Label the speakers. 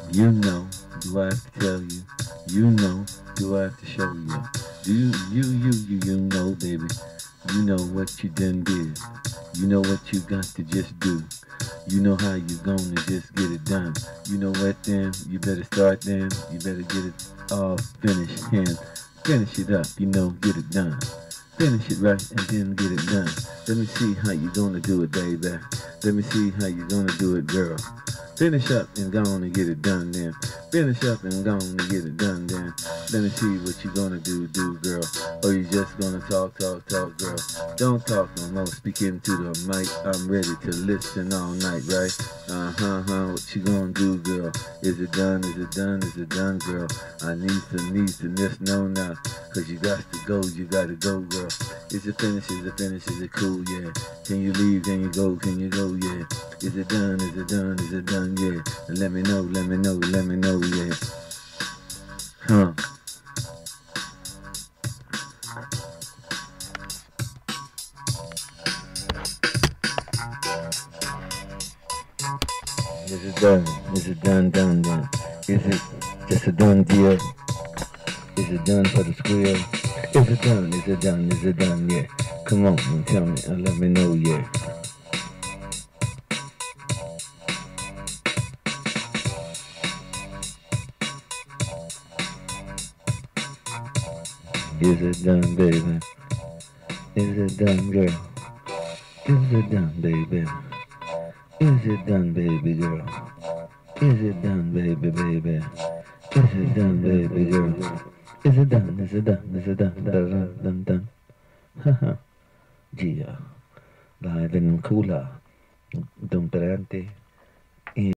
Speaker 1: You know, do I have to tell you? You know, do I have to show you? Do you know, baby? You know what you done did. You know what you got to just do. You know how you gonna just get it done. You know what then? You better start then. You better get it all finished and finish it up. You know, get it done. Finish it right and then get it done. Let me see how you gonna do it, baby. Let me see how you gonna do it, girl. Finish up and go on and get it done then. Finish up and go on and get it done then. Let me see what you gonna do, girl. Or you just gonna talk, girl. Don't talk no more, speak into the mic. I'm ready to listen all night, right? What you gonna do, girl? Is it done, is it done, is it done, girl? I need to just know now. Cause you got to go, you gotta go, girl. Is it finished, is it finished, is it cool, yeah? Can you leave, can you go, yeah? Is it done, is it done, is it done, yeah? And let me know, yeah. Huh. Is it done? Is it done, done? Is it just a done deal? Is it done for the square? Is it done? Is it done? Is it done? Yeah. Come on and tell me and let me know, yeah. Is it done, baby? Is it done, girl? Is it done, baby? Is it done, baby girl? Is it done, baby, baby? Is it done, baby girl? Is it done? Is it done? Is it done? Done. Haha. Gia. Live in Kula. Dumperante.